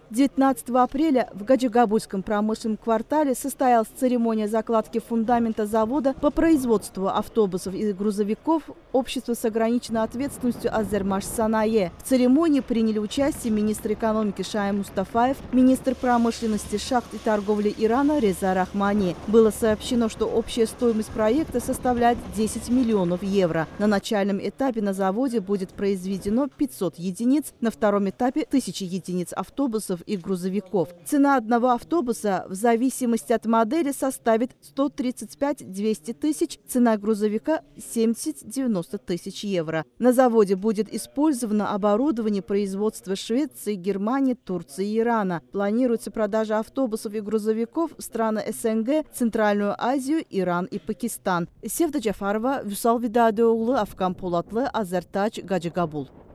19 апреля в Гаджигабульском промышленном квартале состоялась церемония закладки фундамента завода по производству автобусов и грузовиков общества с ограниченной ответственностью «Азермаш-Санае». В церемонии приняли участие министр экономики Шаим Мустафаев, министр промышленности, шахт и торговли Ирана Реза Рахмани. Было сообщено, что общая стоимость проекта составляет 10 миллионов евро. На начальном этапе на заводе будет произведено 500 единиц, на втором этапе 1000 единиц автобусов и грузовиков. Цена одного автобуса в зависимости от модели составит 135-200 тысяч, цена грузовика 70-90 тысяч евро. На заводе будет использовано оборудование производства Швеции, Германии, Турции и Ирана. Планируется продажа автобусов и грузовиков в страны СНГ, Центральную Азию, Иран и Пакистан. Севда Джафарова, Вюсал Видадеоглы, Афган Полатлы, Азертач, Гаджигабул.